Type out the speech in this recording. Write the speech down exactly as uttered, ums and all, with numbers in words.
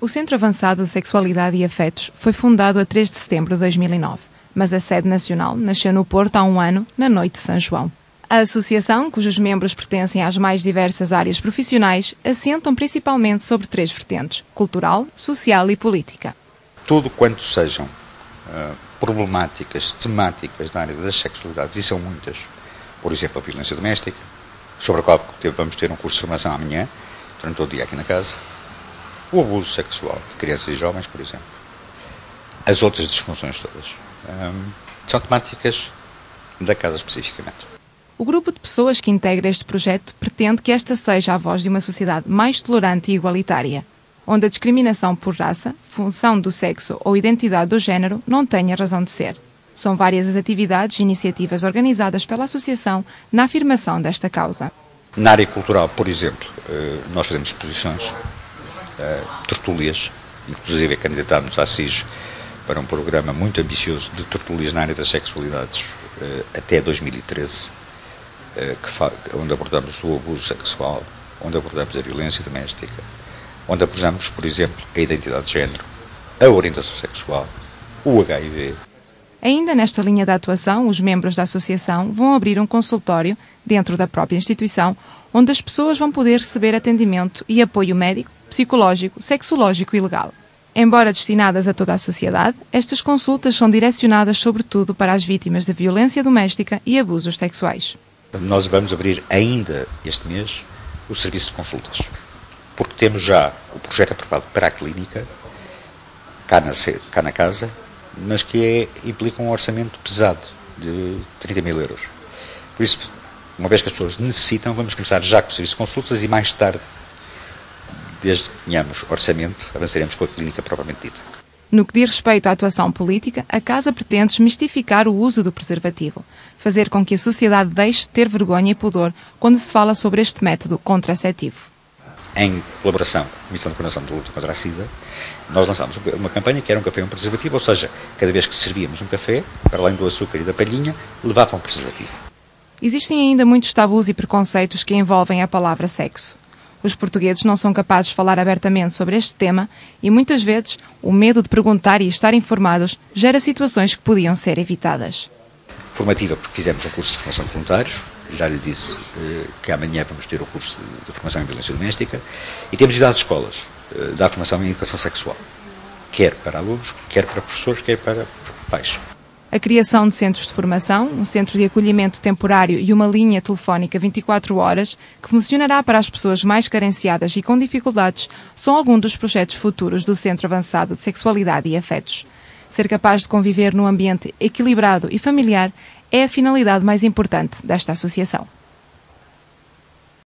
O Centro Avançado de Sexualidade e Afetos foi fundado a três de setembro de dois mil e nove, mas a sede nacional nasceu no Porto há um ano, na noite de São João. A associação, cujos membros pertencem às mais diversas áreas profissionais, assentam principalmente sobre três vertentes: cultural, social e política. Tudo quanto sejam uh, problemáticas, temáticas na área das sexualidades, e são muitas, por exemplo, a violência doméstica, sobre a qual vamos ter um curso de formação amanhã, durante todo o dia aqui na casa, o abuso sexual de crianças e jovens, por exemplo, as outras disfunções todas, um, são temáticas da casa especificamente. O grupo de pessoas que integra este projeto pretende que esta seja a voz de uma sociedade mais tolerante e igualitária, onde a discriminação por raça, função do sexo ou identidade do género não tenha razão de ser. São várias as atividades e iniciativas organizadas pela associação na afirmação desta causa. Na área cultural, por exemplo, nós fazemos exposições, tertúlias, inclusive candidatámos à S I S para um programa muito ambicioso de tertúlias na área das sexualidades até dois mil e treze, onde abordamos o abuso sexual, onde abordamos a violência doméstica, onde abordamos, por exemplo, a identidade de género, a orientação sexual, o H I V. Ainda nesta linha de atuação, os membros da associação vão abrir um consultório dentro da própria instituição, onde as pessoas vão poder receber atendimento e apoio médico, psicológico, sexológico e legal. Embora destinadas a toda a sociedade, estas consultas são direcionadas sobretudo para as vítimas de violência doméstica e abusos sexuais. Nós vamos abrir ainda este mês o serviço de consultas, porque temos já o projeto aprovado para a clínica, cá na, cá na casa, mas que é, implica um orçamento pesado de trinta mil euros. Por isso, uma vez que as pessoas necessitam, vamos começar já com o serviço de consultas e mais tarde, desde que tenhamos orçamento, avançaremos com a clínica propriamente dita. No que diz respeito à atuação política, a Casa pretende desmistificar o uso do preservativo, fazer com que a sociedade deixe de ter vergonha e pudor quando se fala sobre este método contraceptivo. Em colaboração com a Comissão de Coordenação de Luta contra a SIDA, nós lançámos uma campanha que era um café e um preservativo, ou seja, cada vez que servíamos um café, para além do açúcar e da palhinha, levava um preservativo. Existem ainda muitos tabus e preconceitos que envolvem a palavra sexo. Os portugueses não são capazes de falar abertamente sobre este tema e, muitas vezes, o medo de perguntar e estar informados gera situações que podiam ser evitadas. Formativa, porque fizemos um curso de formação de voluntários, já lhe disse eh, que amanhã vamos ter o curso de, de formação em violência doméstica, e temos ido às escolas, eh, da formação em educação sexual, quer para alunos, quer para professores, quer para pais. A criação de centros de formação, um centro de acolhimento temporário e uma linha telefónica vinte e quatro horas, que funcionará para as pessoas mais carenciadas e com dificuldades, são alguns dos projetos futuros do Centro Avançado de Sexualidade e Afetos. Ser capaz de conviver num ambiente equilibrado e familiar é a finalidade mais importante desta associação.